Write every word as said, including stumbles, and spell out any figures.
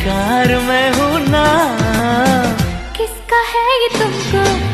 शिकार मैं हूँ ना। किसका है ये तुमको